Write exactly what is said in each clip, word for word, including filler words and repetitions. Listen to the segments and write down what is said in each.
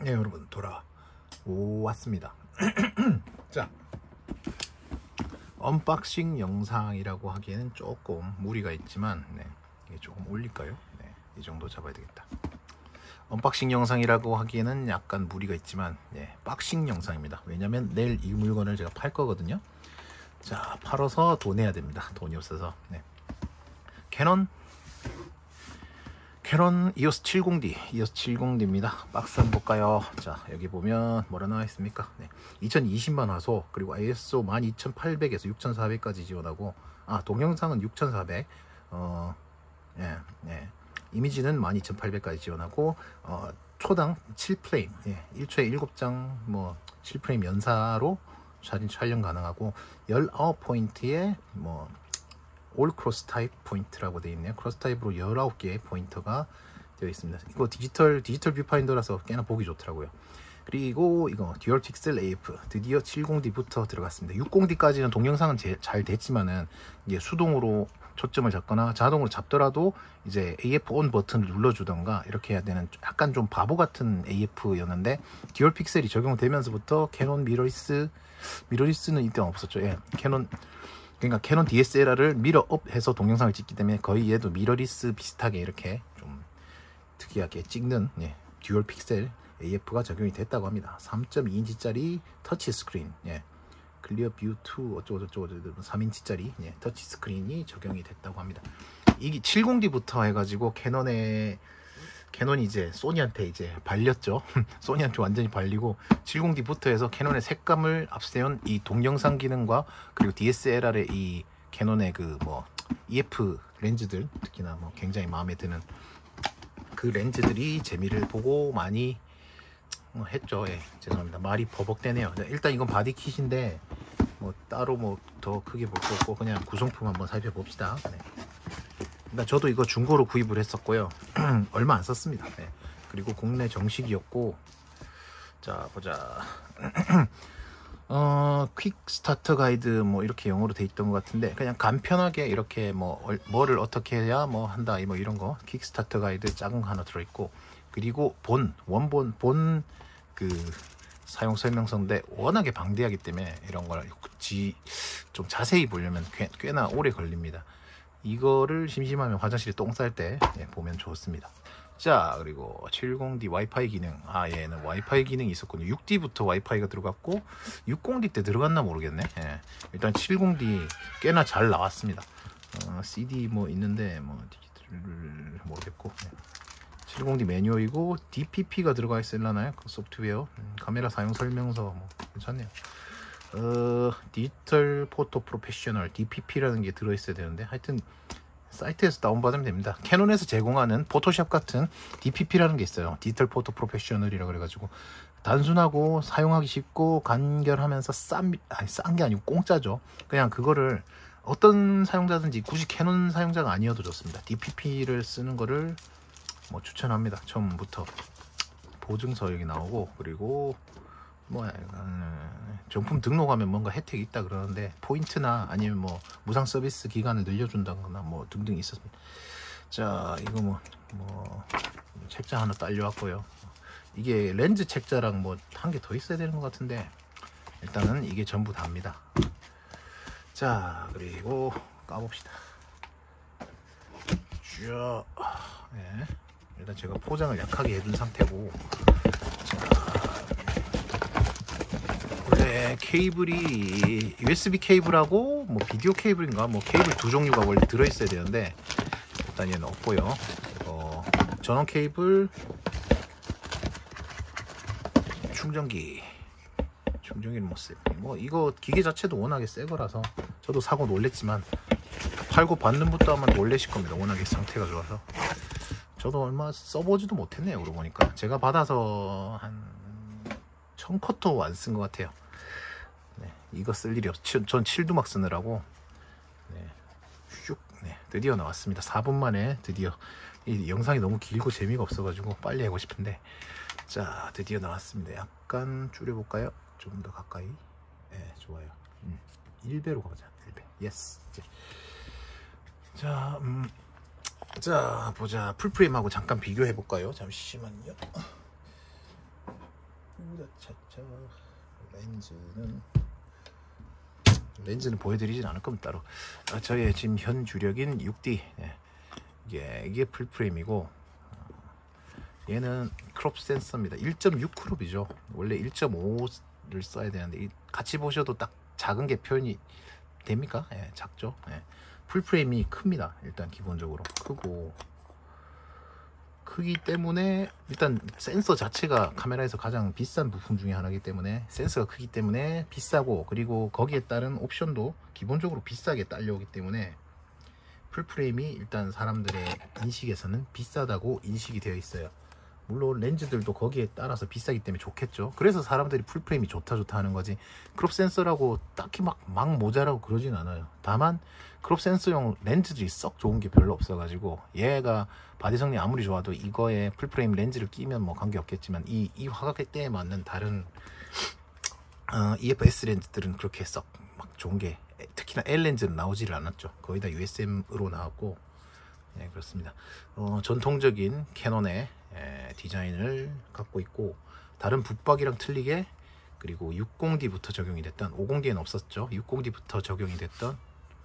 네, 여러분 돌아왔습니다. 자, 언박싱 영상이라고 하기에는 조금 무리가 있지만, 네, 이게 조금 올릴까요? 네, 이 정도 잡아야 되겠다. 언박싱 영상이라고 하기에는 약간 무리가 있지만, 네, 박싱 영상입니다. 왜냐면 내일 이 물건을 제가 팔 거거든요. 자, 팔아서 돈 내야 됩니다. 돈이 없어서. 네. 캐논 캐논 이오스 칠십 디, 이오스 칠십 디입니다. 박스 한번 볼까요? 자, 여기 보면 뭐라 나와 있습니까? 네. 이천이십만 화소, 그리고 아이에스오 만 이천팔백에서 육천사백까지 지원하고, 아, 동영상은 육천사백, 어, 예, 예. 이미지는 만 이천팔백까지 지원하고, 어, 초당 칠 프레임, 예, 일 초에 일곱 장, 뭐, 칠 프레임 연사로 사진 촬영 가능하고, 십구 포인트에, 뭐, 올 크로스 타입 포인트라고 되어 있네요. 크로스 타입으로 열아홉 개의 포인터가 되어 있습니다. 이거 디지털 디지털 뷰파인더라서 꽤나 보기 좋더라고요. 그리고 이거 듀얼 픽셀 에이에프 드디어 칠십 디부터 들어갔습니다. 육십 디까지는 동영상은 제, 잘 됐지만은 이게 수동으로 초점을 잡거나 자동으로 잡더라도 이제 에이에프 온 버튼을 눌러주던가 이렇게 해야 되는 약간 좀 바보 같은 에이에프였는데, 듀얼 픽셀이 적용되면서부터 캐논 미러리스 미러리스는 이때 없었죠. 예, 캐논 그러니까 캐논 디에스엘알을 미러업 해서 동영상을 찍기 때문에 거의 얘도 미러리스 비슷하게 이렇게 좀 특이하게 찍는, 예, 듀얼 픽셀 에이에프가 적용이 됐다고 합니다. 삼 점 이 인치짜리 터치 스크린, 예, 클리어 뷰 이 어쩌고저쩌고 삼 인치짜리, 예, 터치 스크린이 적용이 됐다고 합니다. 이게 칠십 디부터 해가지고 캐논의 캐논이 이제 소니한테 이제 발렸죠. 소니한테 완전히 발리고, 칠십 디부터 해서 캐논의 색감을 앞세운 이 동영상 기능과, 그리고 디에스엘알의 이 캐논의 그 뭐 이에프 렌즈들, 특히나 뭐 굉장히 마음에 드는 그 렌즈들이 재미를 보고 많이 했죠. 예, 죄송합니다. 말이 버벅대네요. 일단 이건 바디킷인데 뭐 따로 뭐 더 크게 볼 거 없고 그냥 구성품 한번 살펴봅시다. 네. 일단 저도 이거 중고로 구입을 했었고요. 얼마 안 썼습니다. 네. 그리고 국내 정식이었고, 자 보자. 어, 퀵 스타터 가이드 뭐 이렇게 영어로 돼 있던 것 같은데, 그냥 간편하게 이렇게 뭐 뭐를 어떻게 해야 뭐 한다 뭐 이런 거 퀵 스타터 가이드 작은 거 하나 들어 있고, 그리고 본 원본 본 그 사용 설명서인데 워낙에 방대하기 때문에 이런 걸 굳이 좀 자세히 보려면 꽤, 꽤나 오래 걸립니다. 이거를 심심하면 화장실에 똥 쌀 때, 예, 보면 좋습니다. 자, 그리고 칠십 디 와이파이 기능, 아, 얘는 와이파이 기능이 있었군요. 육 디부터 와이파이가 들어갔고 육십 디 때 들어갔나 모르겠네. 예, 일단 칠십 디 꽤나 잘 나왔습니다. 어, 씨디 뭐 있는데 뭐 디지털 모르겠고, 예. 칠십 디 매뉴얼이고 디피피가 들어가 있을라나요? 그 소프트웨어, 음, 카메라 사용 설명서 뭐 괜찮네요. 어, 디지털 포토 프로페셔널 디피피라는 게 들어있어야 되는데, 하여튼 사이트에서 다운받으면 됩니다. 캐논에서 제공하는 포토샵 같은 디피피라는 게 있어요. 디지털 포토 프로페셔널이라고 그래가지고 단순하고 사용하기 쉽고 간결하면서 싼, 아니 싼 게 아니고 공짜죠. 그냥 그거를 어떤 사용자든지 굳이 캐논 사용자가 아니어도 좋습니다. 디피피를 쓰는 거를 뭐 추천합니다. 처음부터 보증서 여기 나오고, 그리고 뭐 정품 등록하면 뭔가 혜택이 있다 그러는데, 포인트나 아니면 뭐 무상 서비스 기간을 늘려준다거나 뭐 등등 있었습니다. 자, 이거 뭐, 뭐 책자 하나 딸려왔고요. 이게 렌즈 책자랑 뭐 한 개 더 있어야 되는 것 같은데, 일단은 이게 전부 다입니다. 자, 그리고 까봅시다. 쭉, 네. 일단 제가 포장을 약하게 해둔 상태고, 원래 케이블이 유에스비 케이블하고 뭐 비디오 케이블인가 뭐 케이블 두 종류가 원래 들어있어야 되는데, 일단 얘는 없고요. 어, 전원 케이블, 충전기, 충전기는 뭐 쎄. 뭐 이거 기계 자체도 워낙에 새 거라서 저도 사고 놀랬지만, 팔고 받는 분도 아마 놀라실 겁니다. 워낙에 상태가 좋아서. 저도 얼마 써보지도 못했네요. 그러고 보니까 제가 받아서 한 천 컷도 안 쓴 것 같아요. 네, 이거 쓸 일이 없죠. 전 칠두막 쓰느라고. 네, 슉, 네, 드디어 나왔습니다. 사 분 만에 드디어. 이 영상이 너무 길고 재미가 없어가지고 빨리 하고 싶은데, 자, 드디어 나왔습니다. 약간 줄여볼까요? 좀 더 가까이. 네, 좋아요. 음, 일 배로 가보자. 일 배. 예스. 자, 음, 자 보자. 풀프레임하고 잠깐 비교해 볼까요? 잠시만요. 차차 렌즈는 렌즈는 보여드리진 않을 겁니다. 따로. 아, 저의 지금 현 주력인 육 디. 네. 이게 이게 풀프레임이고, 얘는 크롭 센서입니다. 일 점 육 크롭이죠. 원래 일 점 오를 써야 되는데 같이 보셔도 딱 작은 게 표현이 됩니까? 예, 작죠. 예. 풀프레임이 큽니다. 일단 기본적으로 크고, 크기 때문에 일단 센서 자체가 카메라에서 가장 비싼 부품 중에 하나이기 때문에, 센서가 크기 때문에 비싸고, 그리고 거기에 따른 옵션도 기본적으로 비싸게 딸려오기 때문에 풀프레임이 일단 사람들의 인식에서는 비싸다고 인식이 되어 있어요. 물론 렌즈들도 거기에 따라서 비싸기 때문에 좋겠죠. 그래서 사람들이 풀프레임이 좋다 좋다 하는 거지, 크롭 센서라고 딱히 막, 막 모자라고 그러진 않아요. 다만 크롭 센서용 렌즈들이 썩 좋은 게 별로 없어 가지고, 얘가 바디 성능이 아무리 좋아도 이거에 풀프레임 렌즈를 끼면 뭐 관계없겠지만, 이, 이 화각대에 맞는 다른 어, 이에프에스 렌즈들은 그렇게 썩 막 좋은 게, 특히나 L 렌즈는 나오지를 않았죠. 거의 다 유에스엠으로 나왔고, 네, 그렇습니다. 어, 전통적인 캐논의 에, 디자인을 갖고 있고, 다른 붙박이랑 틀리게, 그리고 육십 디부터 적용이 됐던, 오십 디에는 없었죠. 육십 디부터 적용이 됐던,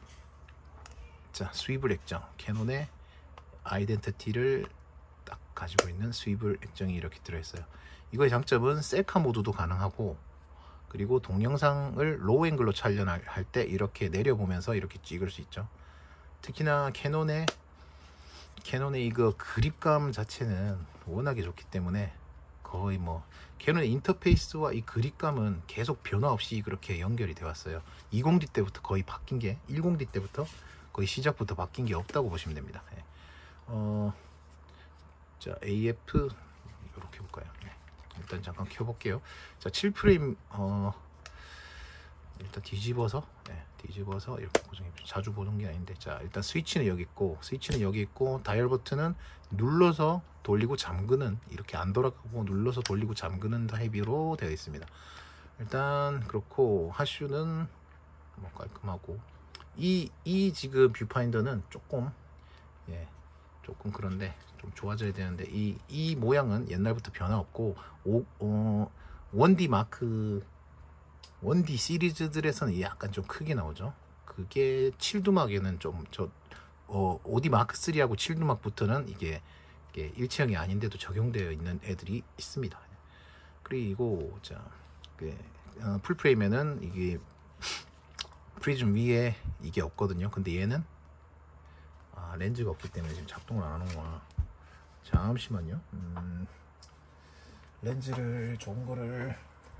자, 스위블 액정, 캐논의 아이덴티티를 딱 가지고 있는 스위블 액정이 이렇게 들어있어요. 이거의 장점은 셀카 모드도 가능하고, 그리고 동영상을 로우 앵글로 촬영할 때 이렇게 내려보면서 이렇게 찍을 수 있죠. 특히나 캐논의 캐논의 이거 그립감 자체는 워낙에 좋기 때문에, 거의 뭐 캐논의 인터페이스와 이 그립감은 계속 변화 없이 그렇게 연결이 되어 왔어요. 이십 디 때부터 거의 바뀐 게, 십 디 때부터 거의 시작부터 바뀐 게 없다고 보시면 됩니다. 예. 어, 자, 에이에프 이렇게 볼까요? 네. 일단 잠깐 켜볼게요. 자, 칠 프레임 어, 일단 뒤집어서, 네, 뒤집어서 이렇게 고정해. 자주 보는 게 아닌데, 자, 일단 스위치는 여기 있고, 스위치는 여기 있고, 다이얼 버튼은 눌러서 돌리고 잠그는, 이렇게 안 돌아가고 눌러서 돌리고 잠그는 타입으로 되어 있습니다. 일단 그렇고, 하슈는 뭐 깔끔하고, 이, 이 지금 뷰파인더는 조금, 예, 조금 그런데 좀 좋아져야 되는데, 이, 이 모양은 옛날부터 변화 없고, 오, 어, 원 디 마크 원 디 시리즈들에서는 약간 좀 크게 나오죠. 그게 칠 두막에는 좀, 저 어, 오 디 마크 쓰리하고 칠 두막부터는 이게, 이게 일체형이 아닌데도 적용되어 있는 애들이 있습니다. 그리고 자, 그, 어, 풀프레임에는 이게 프리즘 위에 이게 없거든요. 근데 얘는 아, 렌즈가 없기 때문에 지금 작동을 안 하는구나. 잠시만요. 음, 렌즈를 좋은 거를,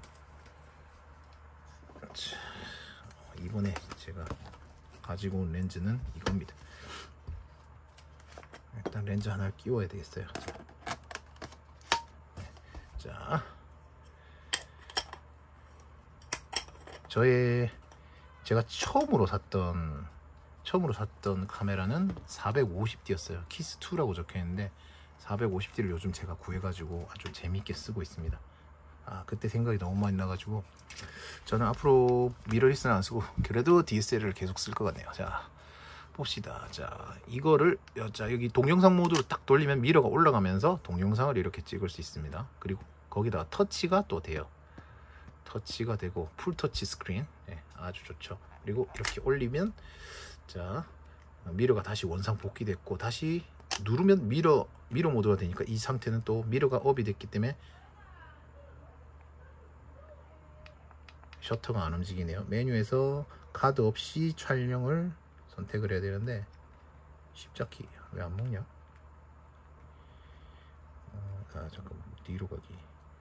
자, 이번에 제가 가지고 온 렌즈는 이겁니다. 일단 렌즈 하나를 끼워야 되겠어요. 네. 자, 저의 제가 처음으로 샀던 처음으로 샀던 카메라는 사백오십 디였어요. 키스 투라고 적혀 있는데, 사백오십 디를 요즘 제가 구해가지고 아주 재밌게 쓰고 있습니다. 아, 그때 생각이 너무 많이 나가지고 저는 앞으로 미러리스는 안 쓰고 그래도 디에스엘알을 계속 쓸 것 같네요. 자, 봅시다. 자, 이거를, 자, 여기 동영상 모드로 딱 돌리면 미러가 올라가면서 동영상을 이렇게 찍을 수 있습니다. 그리고 거기다가 터치가 또 돼요. 터치가 되고 풀터치 스크린, 네, 아주 좋죠. 그리고 이렇게 올리면, 자, 미러가 다시 원상 복귀됐고, 다시 누르면 미러 미러 모드가 되니까 이 상태는 또 미러가 업이 됐기 때문에 셔터가 안 움직이네요. 메뉴에서 카드 없이 촬영을 선택을 해야 되는데, 십자키 왜 안 먹냐? 어, 아, 잠깐만, 뒤로 가기.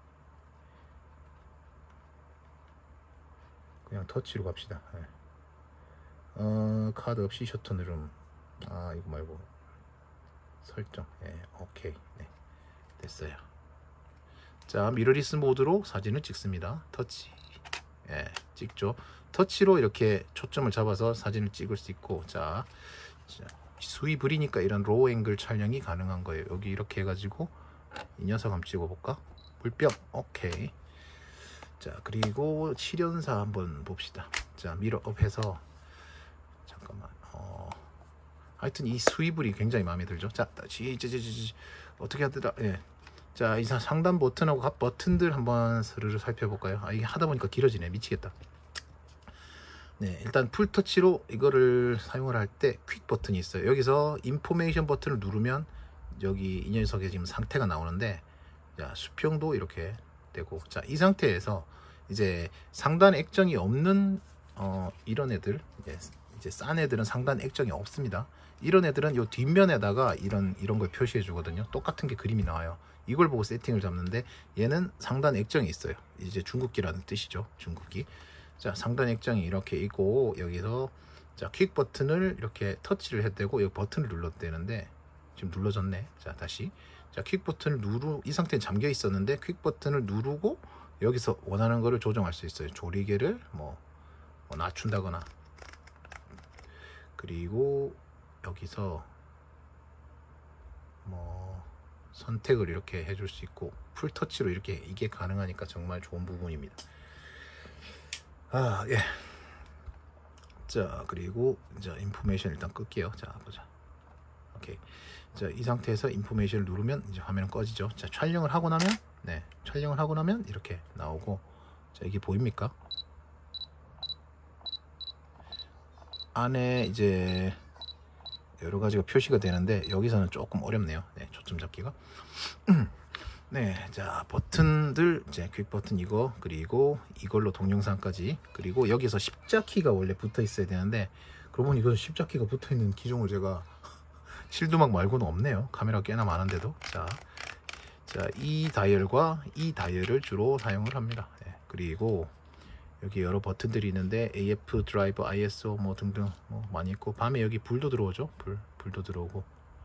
그냥 터치로 갑시다. 네. 어, 카드 없이 셔터 누름. 아, 이거 말고 설정. 예, 오케이. 네, 됐어요. 자, 미러리스 모드로 사진을 찍습니다. 터치. 예, 찍죠. 터치로 이렇게 초점을 잡아서 사진을 찍을 수 있고, 자, 자 스위블이니까 이런 로우 앵글 촬영이 가능한 거예요. 여기 이렇게 해가지고 이 녀석 한번 찍어볼까? 물병. 오케이. 자, 그리고 칠연사 한번 봅시다. 자, 미러업 해서, 잠깐만, 어, 하여튼 이 스위블이 굉장히 마음에 들죠. 자, 다시, 어떻게 하더라? 예. 자, 이 상단 버튼하고 앞 버튼들 한번 스르르 살펴볼까요? 아, 이게 하다 보니까 길어지네. 미치겠다. 네, 일단 풀터치로 이거를 사용을 할 때 퀵 버튼이 있어요. 여기서 인포메이션 버튼을 누르면 여기 이 녀석의 지금 상태가 나오는데, 자, 수평도 이렇게 되고, 자, 이 상태에서 이제 상단 액정이 없는 어, 이런 애들, 이제, 이제 싼 애들은 상단 액정이 없습니다. 이런 애들은 요 뒷면에다가 이런 이런 걸 표시해 주거든요. 똑같은 게 그림이 나와요. 이걸 보고 세팅을 잡는데, 얘는 상단 액정이 있어요. 이제 중국기라는 뜻이죠. 중국기. 자, 상단 액정이 이렇게 있고, 여기서 자, 퀵 버튼을 이렇게 터치를 해대고 여기 버튼을 눌러도 되는데, 지금 눌러졌네. 자, 다시. 자, 퀵 버튼을 누르, 이 상태는 잠겨 있었는데 퀵 버튼을 누르고 여기서 원하는 거를 조정할 수 있어요. 조리개를 뭐, 뭐 낮춘다거나, 그리고 여기서 뭐 선택을 이렇게 해줄 수 있고, 풀터치로 이렇게 이게 가능하니까 정말 좋은 부분입니다. 아, 예. 자, 그리고 이제 인포메이션 일단 끌게요. 자, 보자. 오케이. 자, 이 상태에서 인포메이션을 누르면 이제 화면은 꺼지죠. 자, 촬영을 하고 나면, 네, 촬영을 하고 나면 이렇게 나오고, 자, 이게 보입니까? 안에 이제 여러 가지가 표시가 되는데, 여기서는 조금 어렵네요. 네, 초점 잡기가. 네, 자, 버튼들, 이제 퀵 버튼 이거, 그리고 이걸로 동영상까지, 그리고 여기서 십자키가 원래 붙어 있어야 되는데, 그러고 보니 이거 십자키가 붙어 있는 기종을 제가 실두막 말고는 없네요. 카메라 꽤나 많은데도. 자, 자, 이 다이얼과 이 다이얼을 주로 사용을 합니다. 네, 그리고 여기 여러 버튼들이 있는데 에이에프 드라이브, 아이에스오 뭐 등등 뭐 많이 있고, 밤에 여기 불도 들어오죠. 불, 불도 들어오고.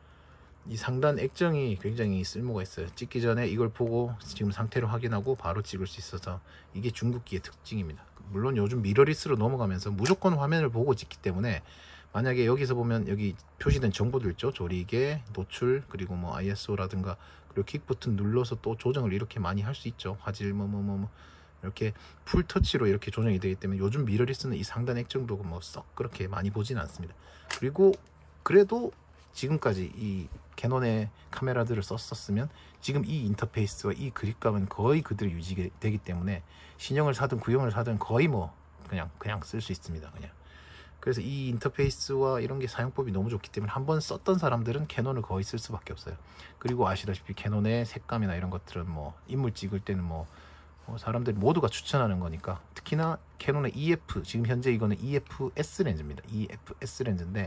이 상단 액정이 굉장히 쓸모가 있어요. 찍기 전에 이걸 보고 지금 상태를 확인하고 바로 찍을 수 있어서 이게 중국기의 특징입니다. 물론 요즘 미러리스로 넘어가면서 무조건 화면을 보고 찍기 때문에, 만약에 여기서 보면 여기 표시된 정보들 있죠. 조리개, 노출, 그리고 뭐 아이에스오라든가, 그리고 킥 버튼 눌러서 또 조정을 이렇게 많이 할 수 있죠. 화질 뭐 뭐 뭐 뭐 이렇게 풀터치로 이렇게 조정이 되기 때문에 요즘 미러리스는 이 상단 액정도 뭐 썩 그렇게 많이 보지는 않습니다. 그리고 그래도 지금까지 이 캐논의 카메라들을 썼었으면 지금 이 인터페이스와 이 그립감은 거의 그대로 유지되기 때문에 신형을 사든 구형을 사든 거의 뭐 그냥 그냥 쓸 수 있습니다. 그냥. 그래서 이 인터페이스와 이런 게 사용법이 너무 좋기 때문에 한번 썼던 사람들은 캐논을 거의 쓸 수밖에 없어요. 그리고 아시다시피 캐논의 색감이나 이런 것들은 뭐 인물 찍을 때는 뭐, 뭐 사람들이 모두가 추천하는 거니까, 특히나 캐논의 이에프, 지금 현재 이거는 이에프에스 렌즈입니다. 이에프에스 렌즈인데,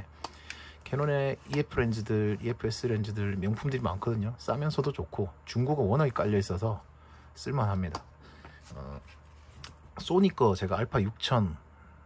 캐논의 이에프 렌즈들, 이에프에스 렌즈들 명품들이 많거든요. 싸면서도 좋고 중고가 워낙에 깔려 있어서 쓸만합니다. 어, 소니 거 제가 알파 육천,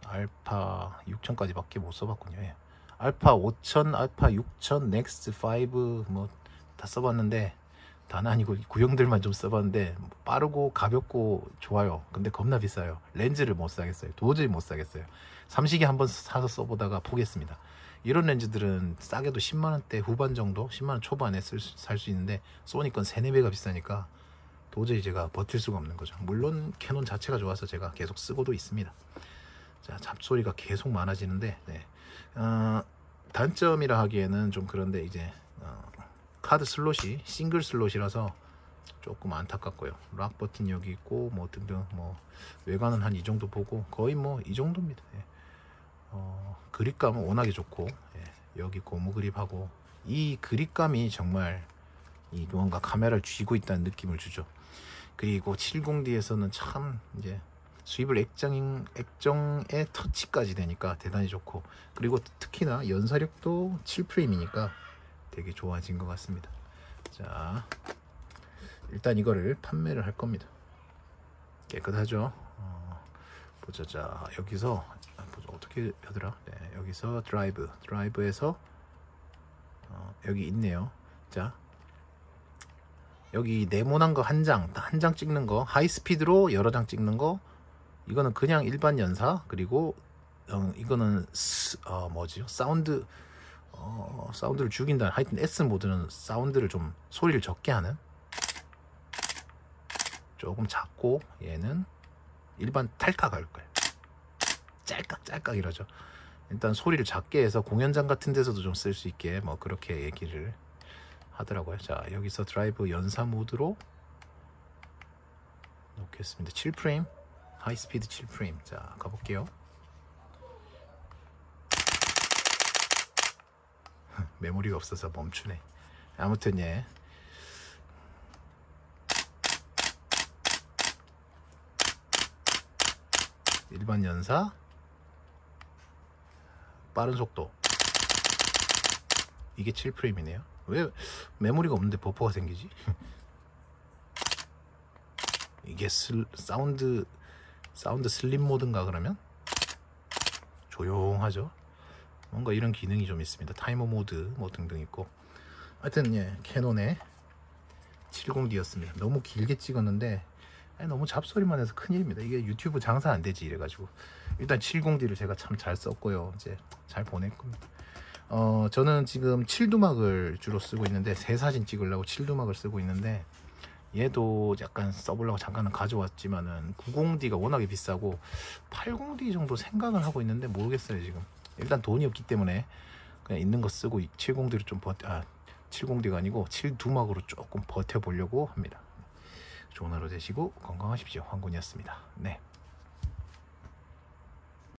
알파 육천까지 밖에 못 써봤군요. 예. 알파 오천, 알파 육천, 넥스트 오 뭐 다 써봤는데, 단 아니고 구형들만 좀 써봤는데 빠르고 가볍고 좋아요. 근데 겁나 비싸요. 렌즈를 못 사겠어요. 도저히 못 사겠어요. 삼식이 한번 사서 써보다가 포기했습니다. 이런 렌즈들은 싸게도 십만 원대 후반 정도, 십만 원 초반에 살 수 있는데, 소니 건 세네 배가 비싸니까 도저히 제가 버틸 수가 없는 거죠. 물론 캐논 자체가 좋아서 제가 계속 쓰고도 있습니다. 자, 잡소리가 계속 많아지는데, 네. 어, 단점이라 하기에는 좀 그런데, 이제 어, 카드 슬롯이 싱글 슬롯이라서 조금 안타깝고요. 락 버튼 여기 있고 뭐 등등, 뭐 외관은 한 이 정도 보고 거의 뭐 이 정도입니다. 예. 어, 그립감은 워낙에 좋고, 예, 여기 고무 그립하고 이 그립감이 정말 이 뭔가 카메라를 쥐고 있다는 느낌을 주죠. 그리고 칠십 디에서는 참 이제 스위블 액정, 액정의 터치까지 되니까 대단히 좋고, 그리고 특히나 연사력도 칠 프레임이니까 되게 좋아진 것 같습니다. 자, 일단 이거를 판매를 할 겁니다. 깨끗하죠. 어, 보자. 자, 여기서 보자, 어떻게 하더라. 네, 여기서 드라이브 드라이브에서 어, 여기 있네요. 자, 여기 네모난 거 한 장, 한 장 찍는 거, 하이스피드로 여러 장 찍는 거, 이거는 그냥 일반 연사, 그리고 어, 이거는 스, 어, 뭐지요? 사운드, 어, 사운드를 죽인다. 하여튼 S 모드는 사운드를 좀 소리를 적게 하는, 조금 작고, 얘는 일반 탈칵 할 거예요. 짤깍 짤깍 이러죠. 일단 소리를 작게 해서 공연장 같은 데서도 좀 쓸 수 있게 뭐 그렇게 얘기를 하더라고요. 자, 여기서 드라이브 연사 모드로 됐습니다. 칠 프레임 하이스피드 칠 프레임. 자, 가볼게요. 메모리가 없어서 멈추네. 아무튼 예, 일반 연사, 빠른 속도, 이게 칠 프레임이네요. 왜 메모리가 없는데 버퍼가 생기지? 이게 슬, 사운드 사운드 슬립 모드인가 그러면? 조용하죠. 뭔가 이런 기능이 좀 있습니다. 타이머 모드 뭐 등등 있고. 하여튼 예, 캐논의 칠십 디였습니다. 너무 길게 찍었는데 아니, 너무 잡소리만 해서 큰일입니다. 이게 유튜브 장사 안 되지 이래가지고. 일단 칠십 디를 제가 참 잘 썼고요. 이제 잘 보낼 겁니다. 어, 저는 지금 칠두막을 주로 쓰고 있는데, 새 사진 찍으려고 칠두막을 쓰고 있는데, 얘도 약간 써보려고 잠깐은 가져왔지만은 구십 디가 워낙에 비싸고 팔십 디 정도 생각을 하고 있는데 모르겠어요 지금. 일단 돈이 없기 때문에 그냥 있는 거 쓰고 칠십 디를 좀 버텨, 아 칠십 디가 아니고 칠두막으로 조금 버텨보려고 합니다. 좋은 하루 되시고 건강하십시오. 황군이었습니다. 네.